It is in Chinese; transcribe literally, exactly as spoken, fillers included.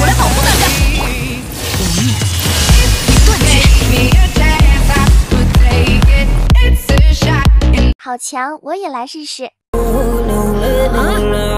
我来保护大家。断绝。好强，我也来试试。啊